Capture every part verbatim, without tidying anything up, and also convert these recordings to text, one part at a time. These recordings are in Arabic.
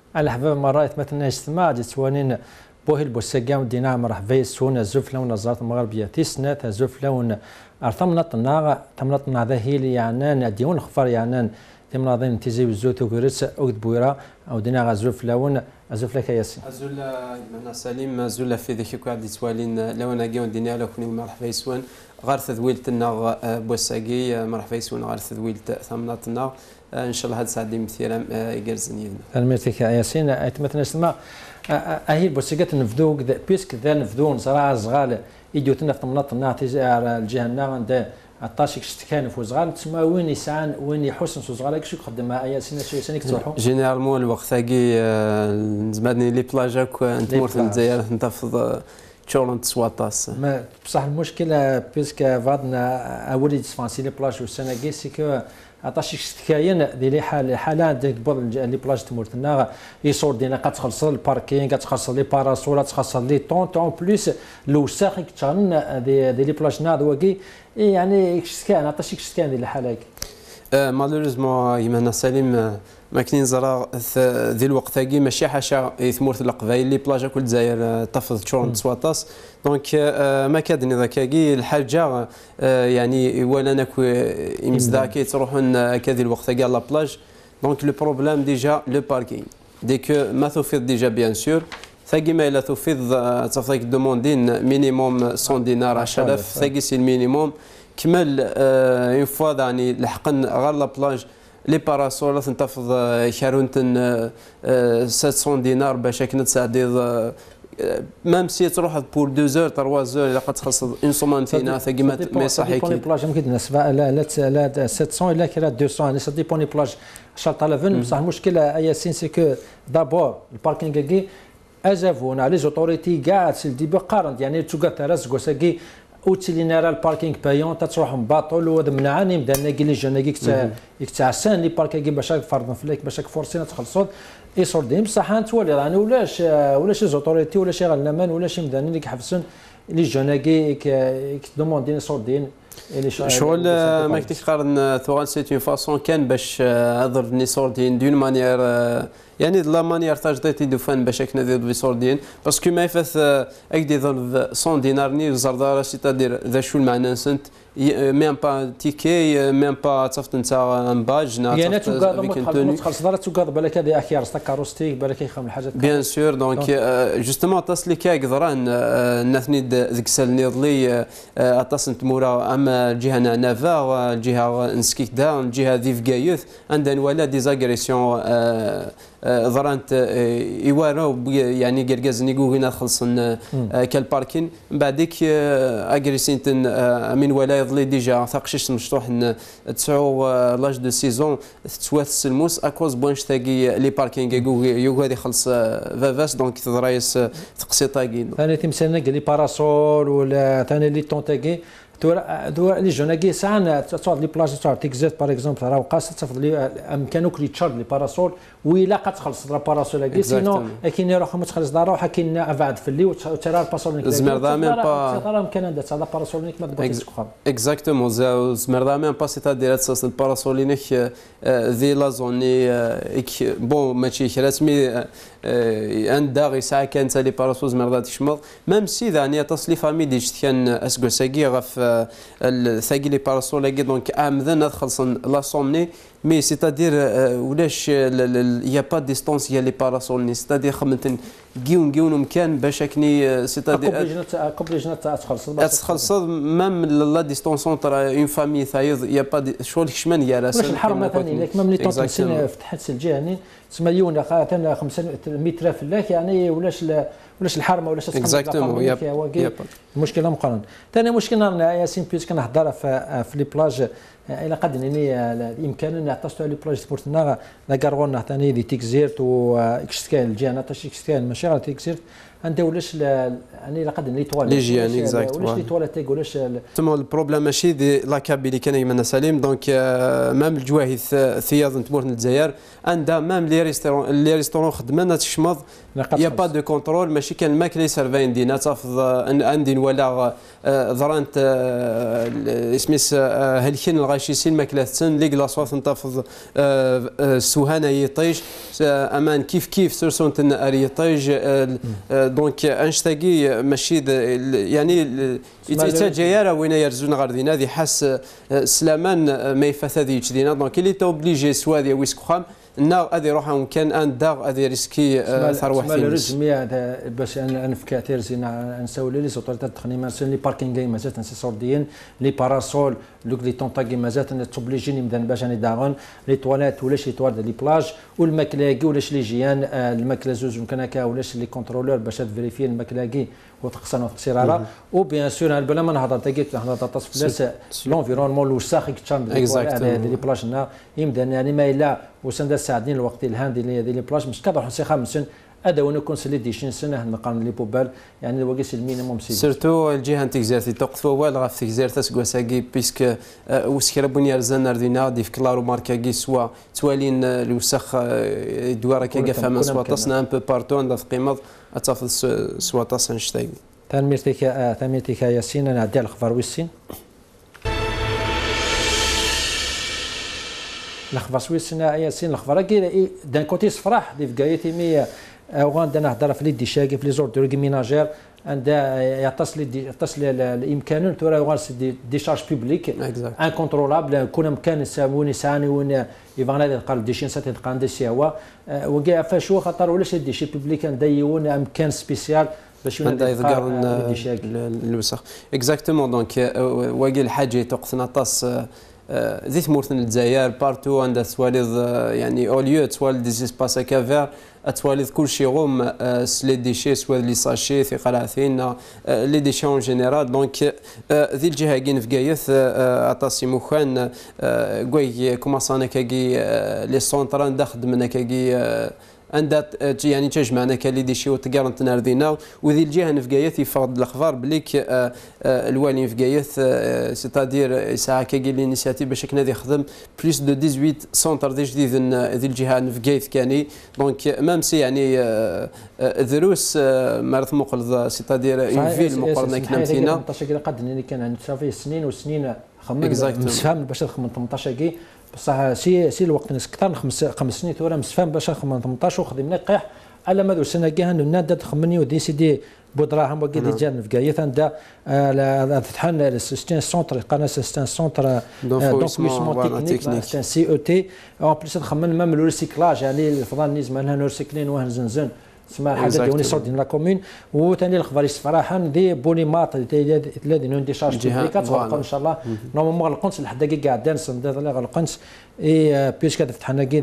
على حباب مرات مثلا اجتماع جتوانين بوهي البوساقا ودينا مرحبا يسون زوف لون وزارة المغربية تيسنات زوف لون ارتمنطنا تمنطنا ذا هيلي يعني ديون خفر يعني تمناضين تيزي وزوت وكرس او بويرا او دينا غزوف لون ازوف لك ياسين ازول معنا سليم ازول في ذيك كوعد سوالين لون اجي ودينا لكني مرحبا يسون غير تذويلتنا بوساقي مرحبا يسون غير تذويلت ثمنطنا ان شاء الله هاد ساعه مثيرا يجرزني الميرتيك ياسين ايت مثلا اسمع اهي بوسيقات نفذو بيسك ذا نفذو نزرع صغال يديوتنا في ثمنطنا الجهه عند عطاشك شتكان في صغال تسمى وين يسعان وين يحسن صغال كشو يقدم ياسين شي سنك تروحوا جينيرالمون الوقت ثاقي زمادني لي بلاجاك انت مورت الجزائر نتفض تشورنت سواطاس ما بصح المشكله بيسك فادنا اولي تسفانسي لي بلاج والسنه كي سيكو عطاشي شتكاين دي لي حال حالات ديك بعض لي بلاج تمورتنا يصور دينا كتخلص الباركينغ كتخلص لي باراسول كتخلص لي طون طون بليس الوساخ كتشان دي دي لي بلاج ناض وكي يعني شتكان عطاشي شتكان دي الحالات مالوريزمون يمنا سليم ما كاين زرا ذي الوقت ثاقي ماشي حاشا ثمورت القبايل لي بلاجا كل الجزائر تفض تشورن سواطاس دونك ما كادني ذاكاكي الحاجه يعني ولا ناكو يمزداكي تروحون كذي الوقت ثاقي على بلاج دونك لو بروبليم ديجا لو باركينغ ديك ما تفيض ديجا بيان سور ثاقي ما الا تفيض تفضيك دوموندين مينيموم مية دينار عشرة آلاف ثاقي سي المينيموم كمل اون فوا يعني لحقن غير لا بلاج لي باراسول تنتفض كارونتن سبعمية دينار باش كنت تساعدي ميم سي تروح بور دو زور ثلاث زور الا قد اون سومان فينا ثاقي ما صحيح بوني بلاج يمكن سبعة لا لا سبعمية الا كرا مئتين يعني سا ديبوني بلاج عشرة آلاف بصح المشكله ياسين سي كو دابور الباركينغ كي ازافونا لي زوتوريتي كاع سي ديبو قارنت يعني توكا تراسكو ساكي اوتيلينا راه الباركينغ بايون تروح مباطل وهذا منعاني مدانا كي لي جانا كي تاعسان لي باركينغ باش فرضنا فيك باش فورسينا تخلصوا يصور ديم بصح انت تولي راني ولاش ولاش زوتوريتي ولا شي غنمان ولا شي مدانين اللي كيحبسون لي جانا كي دوموندين يصور دين شغل ما كنتش قارن ثوال سي اون فاسون كان باش هضر نيصور دين دون مانيير يعني لا مانيير تاج ديتي دوفان باش كنا دير بيصور دين باسكو ما يفث اكدي ظل مية دينار ني زردار سيتادير ذا شو المعنى سنت ميم با تيكي ميم با تصفت انت ان باج نا يعني تقاد تخلص دار تقاد بالك هذه اخيار ستا كاروستيك بالك يخدم الحاجات بيان سور دونك جوستومون تصلي كا قدران نثني ذيك سال نيضلي اتصنت مورا اما الجهه نافا الجهه نسكيك دا الجهه ذي فكايوث عندنا ولا ديزاغريسيون ضرانت ايوارو يعني قرقازني هنا خلصن كالباركين بعديك اغريسينت من ولا يضلي ديجا ثقشش مشطوح تسعو لاج دو سيزون تسوات السلموس اكوز بونش تاقي لي باركينغ يو هادي خلص فافاس دونك تضرايس تقسي طاقين ثاني تمثالنا لي باراسول ولا ثاني لي طونتاكي دو لي جوناكي ساعه تصور لي بلاج تصور تيكزيت باغ اكزومبل راه وقاص تفضل لي امكانك لي تشارج لي باراسول ويلا قتخلص لا باراسول كي سينو كاين روح ما تخلص دار روحها كاين ابعد في اللي وترى الباراسول زمردا ميم با ترى امكان عندها هذا باراسول ما تبغي تسكر اكزاكتومون زمردا ميم با سيتادير تساس الباراسول ذي لا زوني بون ماشي رسمي عند داغي ساعه كانت لي باراسول زمردا تشمض ميم سي يعني تصلي فامي ديج كان اسكو ساكي غف ثاقي لي باراسول كي دونك امذن خلصن لا سومني مي سيتادير ولاش يا با ديستونس يا لي باراسول سيتادير خمنتن كيون كيون مكان باش كني سيتادير كوبليجنا تاع تخلص تخلص ميم لا ديستونس اونتر اون فامي ثايض يا با شغل كشمان يا راس واش الحرم مثلا لك ميم لي طون فتحت الجهه تسمى يونا خاطر خمسمية متر في الله يعني ولاش ولاش الحرمه ولاش اكزاكتومون المشكله مقارنه ثاني مشكله ياسين بيسك نهضر في في لي بلاج الى قد انني الامكان نعطيو لي بلاج سبورتنا لا كارغون ثاني دي تيكزيرت و اكستكال الجهه نعطيش اكستكال ماشي غير تيكزيرت انت ولاش يعني الى قد لي تواليت لي جيان اكزاكت ولاش لي تواليت ولاش تما البروبليم ماشي دي لا كاب اللي كان يمنا سليم دونك مام الجواهث ثياض تمور الجزائر عندها مام لي ريستورون لي ريستورون خدمنا تشمض يا با دو كونترول ماشي كان الماكله سيرفاين دينا تافض عندي ولا ضرانت اسميس هلكين غاشي سين ماكلاتن لي كلاصوات نتفض سوهانا يطيج امان كيف كيف سرسونت الناري يطيج دونك انشتاقي ماشي يعني يتجايرا وين يرزون غاردينا ذي حس سلامان ما يفث دينا دونك اللي توبليجي سوادي ويسكو نا هذه روحها كان ان داغ هذه ريسكي ثروه حتى الرزمي هذا باش نفكاتير زين نساو لي زوطوريتي التقنيه لي باركينغ مازال نسي سورديين لي باراسول لوك لي طونطاكي مازال توبليجيني مدان باش اني داغون لي تواليت ولاش لي تواليت لي بلاج والماكلاكي ولاش لي جيان الماكله زوج يمكن هكا ولاش لي كونترولور باش تفيريفي الماكلاكي وتقصن وتقصيرها وبيان سور بلا ما نهضر تاكيت نهضر تصفلاس لونفيرونمون الوساخ يكتشان هذه لي بلاج هنا يمدن يعني ما الا وسند ساعدين الوقت الهام ديال لي بلاج مش كنروح نسي خمسين هذا وانا كونسلي ديشين سنه نقارن لي بوبال يعني الوقيس المينيموم سي سيرتو الجهه تيكزارتي توقفوا والغا في تيكزارتا سكواساكي بيسك وسكرا بني رزان ردينا دي في كلارو ماركاكي سوا توالين الوسخ دوارا كا فما سواطسنا ان بو بارتو عند في قيمه اتفض سواطس نشتاي تنميرتك تنميرتك ياسين انا عدي الاخبار ويسين الاخبار سويسنا ياسين الاخبار كي دان كوتي صفراح دي فكايتي مي وغادا نهضر في لي ديشاكي في لي زوردور ميناجير عندها يتصل يتصل الامكان ترى يغرس دي شارج بوبليك ان كونترولابل كون امكان يساووني ساني وين يفغنا قال ديشين سات قان دي سيوا وكاع فاشو خاطر ولاش دي شي بوبليك نديون امكان سبيسيال باش يذكر الوسخ اكزاكتومون دونك واقي الحاجه توقفنا طاس ذي ثمورتن الجزائر بارتو عندها تواليض يعني اوليو تواليض دي سباس كافير تواليض كل شيء غوم لي ديشي سوا لي ساشي في قراثين لي ديشي اون جينيرال دونك ذي الجهه كاين في كايث اطاسي مخان كوي كوماسانا كاكي لي سونتران داخل من كاكي عندها يعني تجمعنا كالي دي شي وتقارن ناردينا وذي الجهه نفقايث يفرض الاخبار بليك الوالي نفقايث سيتادير ساعه كاكي لينيسياتيف باش كنا يخدم بليس دو ثمانية عشر سونتر دي جديد ذي الجهه نفقايث كاني دونك مام سي يعني دروس مارث مقل سيتادير اون فيل مقارنه كنا متينا ثمانية عشر قد اللي كان عند صافي سنين وسنين خمم نفهم باش نخمم ثمانية عشر كي بصح سي سي الوقت ناس كثر خمس خمس سنين تورا مسفهم باش نخمم ثمانية عشر وخدمنا قيح على ما ذو سنه كاع نادا تخمني ودي سيدي بودراهم وكي دي جان في كايث عندها فتحنا السيستم سونتر قناه سيستم سونتر دونك تكنيك سيستم سي او تي اون بليس نخمم مام لو ريسيكلاج يعني الفضان نيز مالها نو ريسيكلين واه نزنزن تسمى حاجه ديوني صوت ديال لا كومون وثاني الخبر صراحه دي بوليمات الذي نون دي شارج بوبليكات ان شاء الله نورمالمون غلقنت لحد كي قاعد دانس اللي غلقنت اي بيسك فتحنا كي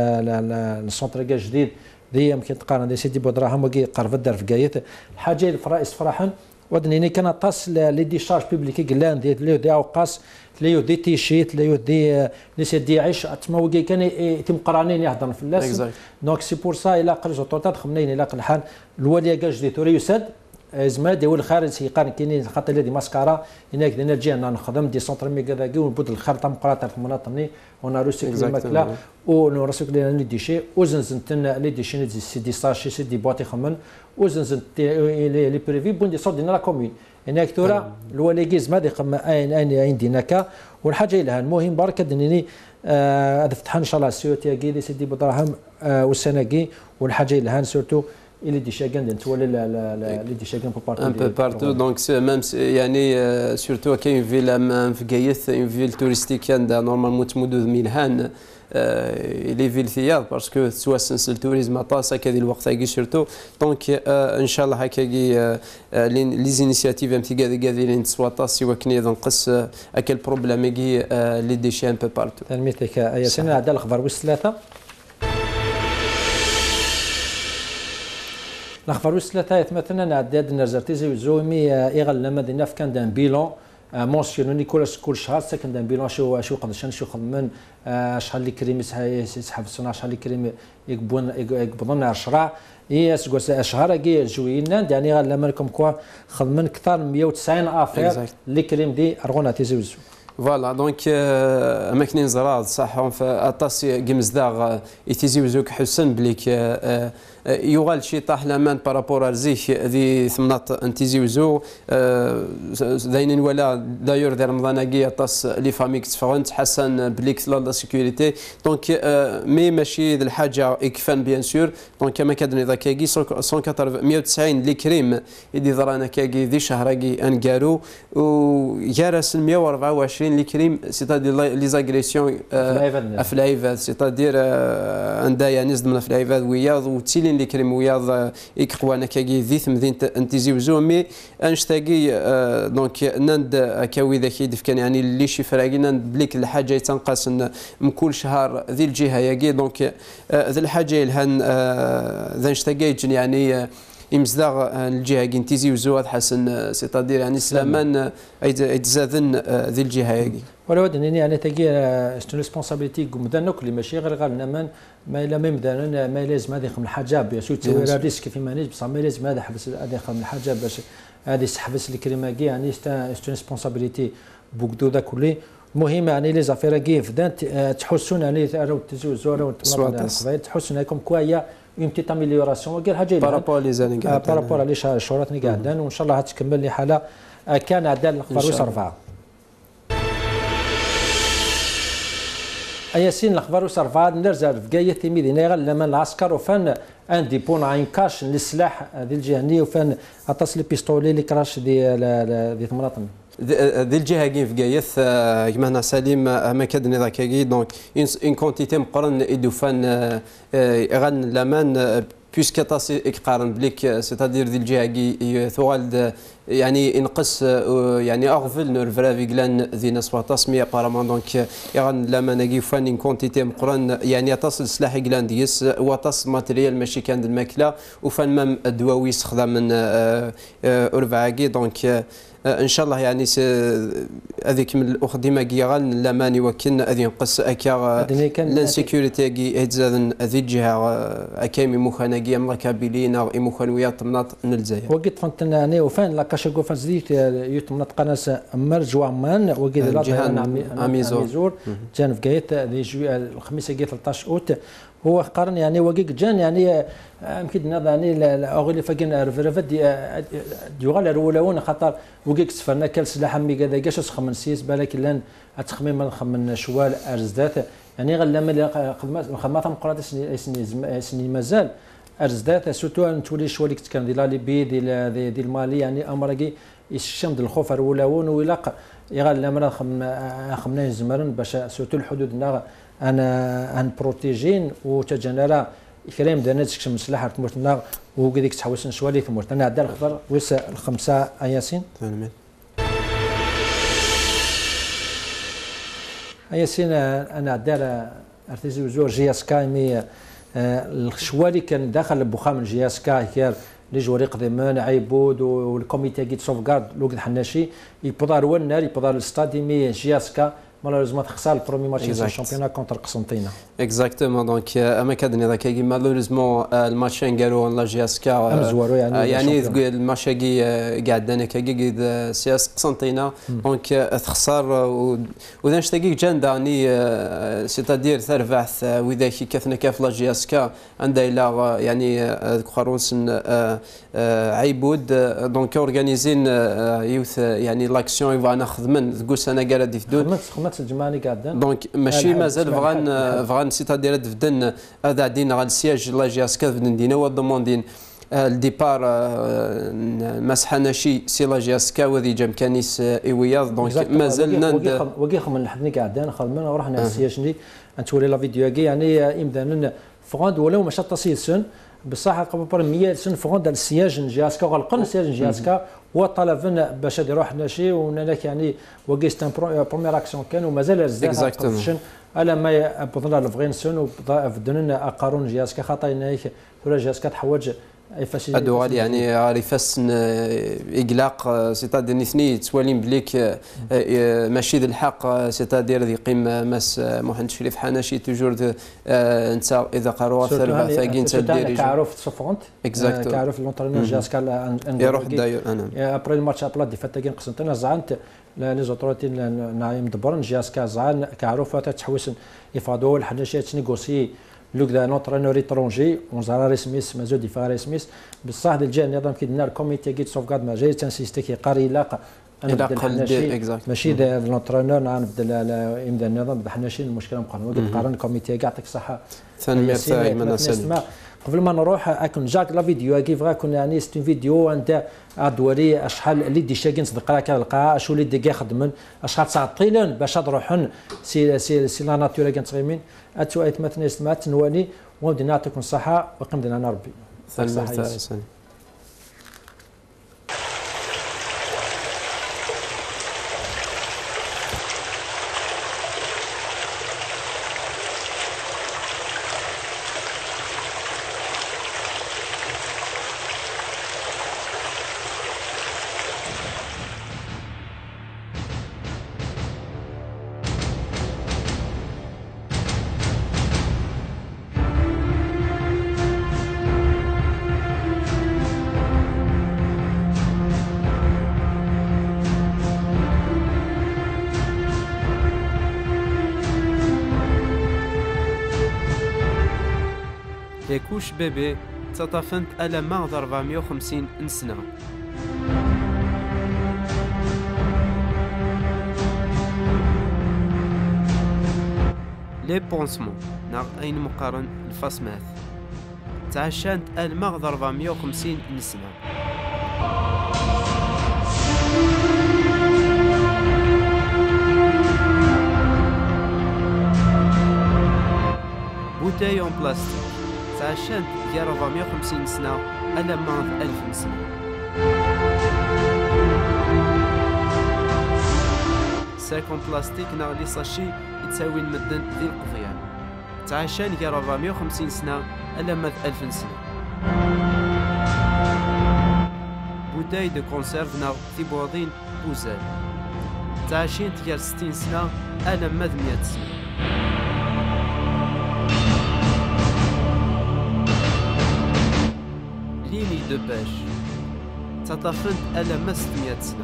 السونتر كاع جديد دي يمكن تقارن دي سيدي بودراهم وكي قرب الدار في كايت الحاجه الفرائس فرحا ودني كان طاس لي دي شارج بوبليك كلان دي لي دي اوقاس لي دي تيشيت لي دي لي سي دي عيش تما وكي كان يتم قرانين يهضر في اللاس دونك سي بور سا الى قل جوطوطات خمنين الى قل حال الواليه كاع جديد توري يسد زعما ديال الخارج سيقارن كاينين خاطر دي ماسكارا هناك دينا جي انا نخدم دي سونتر ميغا داكي ونبود الخرطه مقراطه في المناطني ونا روسيكل الماكله ونرسك لنا لي ديشي وزنزنت لي ديشي سي دي ساشي سي دي بواطي خمن وزنزنت لي بريفي بون دي صوت دينا لا كومون هناك تورا الواليكيز ما دي قم اين اين عندنا كا والحاجه لها المهم برك دنيني هذا فتح ان شاء الله سيوتي كي سيدي بدراهم والسناكي والحاجه لها سورتو اللي دي شاغان نتولى اللي دي شاغان بو بارتو ان بو بارتو دونك ميم يعني سورتو كاين فيلا في كايث اون فيل توريستيك عندها نورمالمون تمدود ميلهان لي فيل ثياب باسكو سوا سنس التوريزم طاس هكا الوقت هكا سورتو دونك ان شاء الله هكا لي زينيسياتيف ام تي كاع قادرين سوا طاس وكني نقص هكا البروبليم كي لي ديشي ان بو بارتو تلميذك يا سنه هذا الاخبار واش ثلاثه الاخبار واش ثلاثه مثلا عداد نرزرتي زي زومي يغلى مدينه في كان دان بيلون مونسيونوني كل كل شهر ساكن دان بيلون شو شو قداش شو خدمن شحال لي كريم يسحب الصناعه شحال لي كريم يقبون يقبضون عشرة هي شهر كي جوينا يعني غير لما لكم كوا خدمن اكثر من مية وتسعين افير لي كريم دي رغونا تيزوزو فوالا دونك اماكن زراد صح في اطاس كيمزداغ يتيزيوزوك حسن بليك يغال شي طاح لامان بارابور زيك ذي ثمنات انتيزي وزو داينين ولا دايور ديال رمضان كي طاس لي فاميك تفغنت حسن بليك لا سيكوريتي دونك مي ماشي ذي الحاجه يكفان بيان سور دونك كما كادني ذاك كي مية وتسعين لي كريم يدي ضرانا كي ذي شهركي انكارو وجارس مية وأربعة وعشرين لي كريم سيتادير لي زاغريسيون في لايفات سيتادير عندها يعني زدنا في لايفات وياض وتيلين لي كريم وياض يكقوانا كي ذي ثمذين انتيزي وزو مي انشتاقي دونك نند كاوي ذاك يدف كان يعني اللي شي فراقي نند بليك الحاجه تنقص من كل شهر ذي الجهه ياكي دونك ذي الحاجه الهن ذا نشتاقي يعني يمزدغ الجهه كي انتيزي وزو حسن سيتادير يعني سلامان يتزادن ذي الجهه ياكي ولا ودني يعني تاكي ستو ريسبونسابيلتي مدانك اللي ماشي غير غالنا من ما الا ما مدانا ما لازم هذا يخدم الحاجه بيان تسوي ريسك في مانيج بصح ما لازم هذا حبس هذا يخدم الحاجه باش هذه يحبس الكريمه كي يعني ستو ريسبونسابيلتي بوكدو دا كلي المهم يعني لي زافير كي فدان تحسون يعني راهو تزوجوا راهو تحسون كوم كوا هي اون بتيت اميليوراسيون وكاين حاجه بارابور لي زاني كاع بارابور على الشهورات اللي قاعدين وان شاء الله غتكمل لي حاله كان عدال الاخبار ويس اربعه ياسين الاخبار ويس اربعه نرجع في كايه تيميدينا غير لما العسكر وفان ان دي بون عين كاش للسلاح ديال الجهني وفان اتصل لي بيستولي اللي كراش ديال ديال المناطق ذي الجهه كي في كايث كما سليم ما كادني ذاك كي دونك اون كونتيتي مقرن يدوفان غن لامان بيسك تاسي يقارن بليك سيتادير ذي الجهه كي ثوالد يعني ينقص يعني اغفل نور فرافي كلان ذي ناس وتصمية بارامون دونك يغن لما نجي فان كونتيتي مقرن يعني تصل سلاح كلان ديس وتصل ماتريال ماشي كان الماكله وفان مام الدواوي يستخدم من اورفاكي دونك ان شاء الله يعني هذيك من الاخدمه كيغال لماني وكن هذه نقص اكا لانسيكوريتي كي يتزادن هذه الجهه اكامي مخانقيه مركبيلين او مخانويات مناط الجزائر وقت فهمت يعني وفان لا كاشكو فان زيت يتمنط قناص مرجوا مان وقت لا جهان اميزور جان في كايت الخميس كي ثلاثة عشر اوت هو قارن يعني وقيق جان يعني يمكن نضع يعني اغلي فكن رفرفت ديوغال الاولون خاطر وقيق سفرنا كل سلاح مي كذا كاش خمن سيس بالك لان تخميم من خمن شوال ارزدات يعني غير لما خدمات مقرات سني سني مازال ارزدات سورتو نتولي شوالي كان ديال ليبي ديال ديال المالي يعني امركي يشم ديال الخوف الاولون ويلاق غير لما خمنا زمرن باش سورتو الحدود انا ان بروتيجين وتجنرا كريم دانا تكشم سلاح تمرتنا وكذيك تحوسن شوالي ثمرت انا عدا الخبر ويس الخمسه ياسين ياسين انا عدا ارتيزي وزور جي اس كا مي الشوالي كان داخل بخام جي اس كا كير لي جوري قديمان عيبود والكوميتي كي سوفغارد لوك الحناشي يبدار ونار يبدار الاستادي مي جي اس كا malheureusement خسر البرومي ماتش ديال الشامبيون كونتر قسنطينه اكزاكتومون دونك اما كادني ذاك كي malheureusement الماتشين قالوا لا جي اس كا مزوارو يعني يعني الماتش كي قاعد انا كي سي اس قسنطينه دونك تخسر وذا نشتاقي جان داني سيتادير ثرفعث وذاك كثنا كاف لا جي اس كا عندها الى يعني خروس عيبود دونك اورغانيزين يوث يعني لاكسيون يبغى ناخذ من ذكو سنه قال ديفدود الجماعه قاعدين دونك ماشي مازال فغان فغان سيتادير دفدن هذا عندنا غا السياج لا جي اس كا دفدن دينا ودوموندين الديبار مسحناشي سي لا جي اس كا وذي جام كانيس ايوياض دونك مازال نند وكي خمن لحدني قاعدين خدمنا ورحنا السياج ندي نتولي لا فيديو كي يعني امدان فغان ولو ماشي تصير سن بصح قبل مية سن فغان دال السياج جي اس كا غلقن السياج جي اس كا وطلبنا باش يروح حنا شي ونالك يعني وقيست ان بروميير اكسيون كان ومازال رزق على ما بدنا الفغينسون وبدنا قارون جياسكا خاطينا ثورا جياسكا تحوج ادوال يعني عارفاس اغلاق سيتادير نثني توالين بليك ماشي ذا الحق سيتادير ذي قيم ماس محمد شريف حناشي توجور انت اذا قروا ثلاثه ثاقين تدير كعرف صفونت كعرف لونترينور جياسكا يروح داير انا ابري الماتش ابلا دي فاتاكين قسنطينه زعانت لي زوتوريتي نايم دبرن جياسكا زعان كعرف تتحوسن يفادوا الحناشيه تنيغوسي لوك دا نونترينور ايترونجي ونزار رسميس مازال ديفا رسميس بصح الجهه النظام كيدنا الكوميتي كي تصوفغارد ما جاي تنسيستي كي قاري لاق انا بدل ماشي دا لونترينور نبدل يمدا النظام بدا حناشي المشكله مقارنه وقت قارن الكوميتي كاع يعطيك الصحه ثاني مرتاح من الناس قبل ما نروح اكون جاك لا فيديو كيف غاكون يعني ستون فيديو انت ادوري اشحال اللي دي شاكين صدق راك القاع شو اللي دي خدمن اشحال تعطيلن باش تروحن سي سي سي لا ناتور كان تغيمين اتو ايت مثلا ما تنواني ودي نعطيكم الصحه وقم لنا ربي ثاني مرتاح ليكوش بيبي تطفنت ألا مغض أربعمائة وخمسين نسنة. لي بونسمون ناغ أين مقارن الفاسماث تعشانت ألا مغض أربعمائة وخمسين نسنة. بوتايون بلاستيك تعشانت ديال أربعمائة وخمسين سنة ألا مغض ألف سنة. ساكون بلاستيك ناغ لي ساشي يتساوي المدن ذي القضيان تعشان ديال أربعمائة وخمسين سنة ألا مغض ألف سنة. بوتاي دو كونسيرف ناغ ثيبوضين بوزال تعشين ديال ستين سنة ألا مغض مئة سنة. ليني دو باش تطفنت ألا ما ستمائة سنة.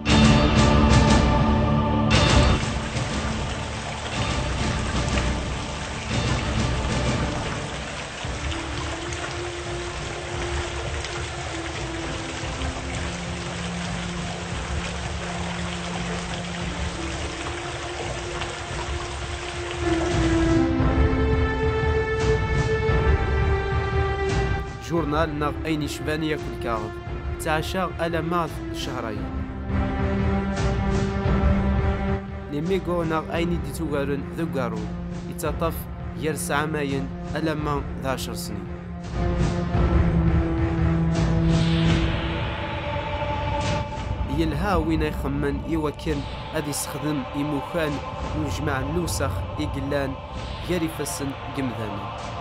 جورنال ناغ أين شبان ياكل كاغض تعشاغ ألا ماض شهرين. لي ميغو ناغ أين دي توغارن ذو قارو يتطف يرس عامين ألا ما ذا عشر سنين. يلها وين يخمن يوكن أدي يستخدم يموخان وجمع نوسخ يقلان ياري فسن قمذاني.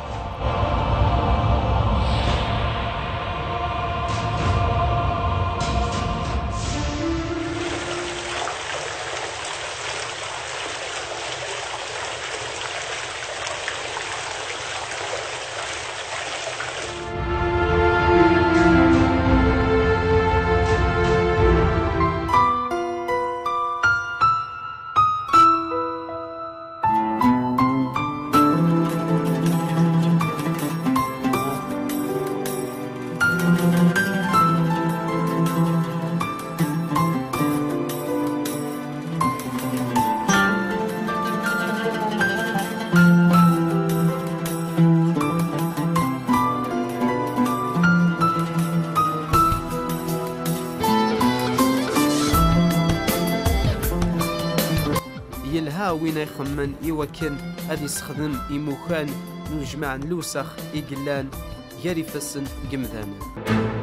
يلها وين يخمن يوكن أدي يستخدم يموخان وجمع نلوسخ يقلان ياري فسن قمذان.